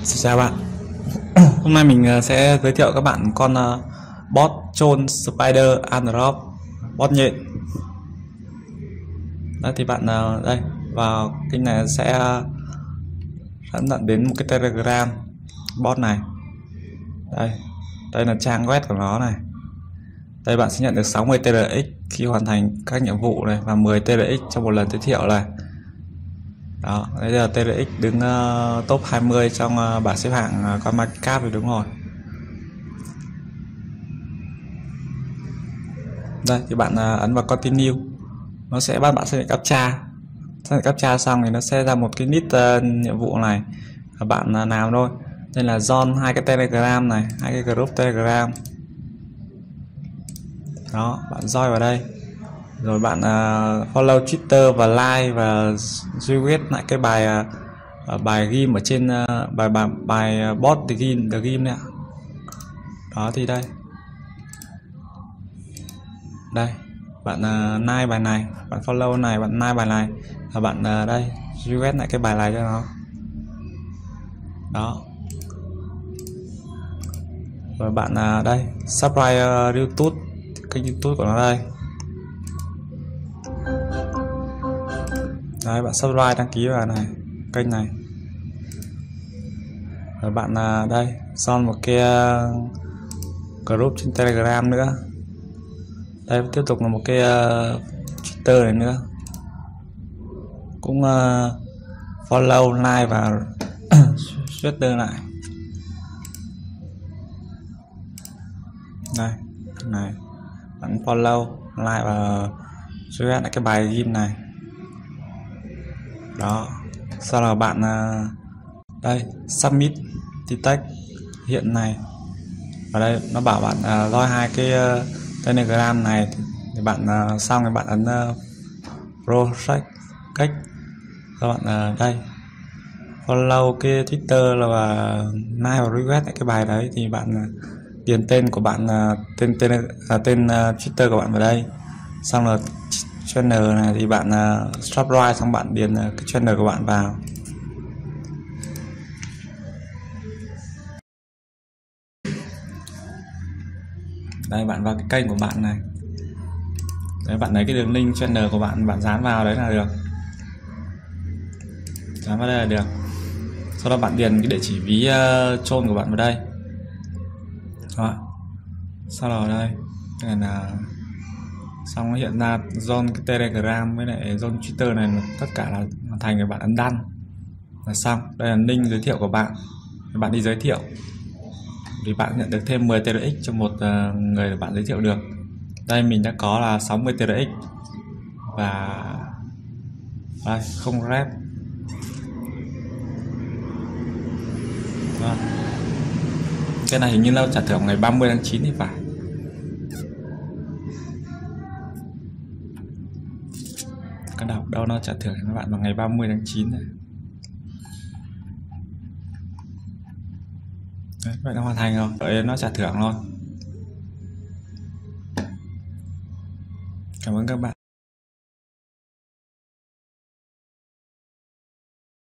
Xin chào bạn. Hôm nay mình sẽ giới thiệu các bạn con bot troll spider androp bot nhện. Đó thì bạn đây vào kênh này sẽ dẫn dẫn đến một cái Telegram bot này. Đây là trang web của nó này. Đây bạn sẽ nhận được 60 TRX khi hoàn thành các nhiệm vụ này và 10 TRX trong một lần giới thiệu này. Đó, đây là TRX đứng top 20 trong bảng xếp hạng CoinMarketCap thì đúng rồi. Đây thì bạn ấn vào continue, nó sẽ bắt bạn xác nhận captcha. Xác nhận captcha xong thì nó sẽ ra một cái list nhiệm vụ này và bạn làm thôi. Đây là join hai cái Telegram này, hai cái group Telegram. Đó, bạn join vào đây. Rồi bạn follow Twitter và like và retweet lại cái bài bài game ở trên bài bot the game này ạ. Đó thì đây bạn like bài này, bạn follow này, bạn like bài này và bạn đây retweet lại cái bài này cho nó. Đó rồi bạn đây subscribe YouTube, kênh YouTube của nó đây. Đấy, bạn subscribe đăng ký vào này kênh này. Rồi bạn đây join một cái group trên Telegram nữa. Đây tiếp tục là một cái Twitter này nữa, cũng follow like và Twitter lại. Đây này, bạn follow like và share lại cái bài game này. Đó, sau là bạn đây submit text hiện này, và đây nó bảo bạn join hai cái Telegram này thì bạn xong thì bạn ấn project cách các bạn đây follow cái Twitter là like và retweet cái bài đấy, thì bạn điền tên của bạn, tên Twitter của bạn vào đây, xong là channel này thì bạn subscribe xong bạn điền cái channel của bạn vào. Đây bạn vào cái kênh của bạn này, đấy bạn lấy cái đường link channel của bạn, bạn dán vào đấy là được, dán vào đây là được. Sau đó bạn điền cái địa chỉ ví troll của bạn vào đây. Đó, sau đó đây là xong nó hiện ra join cái Telegram với lại join Twitter này, tất cả là thành rồi bạn ấn đăng là xong. Đây là link giới thiệu của bạn, bạn đi giới thiệu thì bạn nhận được thêm 10 TRX cho một người bạn giới thiệu được. Đây mình đã có là 60 TRX và đây không rep. Đó. Cái này hình như là trả thưởng ngày 30 tháng 9 thì phải. Cái đâu nó trả thưởng các bạn vào ngày 30 tháng 9 này. Đấy, vậy nó hoàn thành rồi, vậy nó trả thưởng thôi. Cảm ơn các bạn.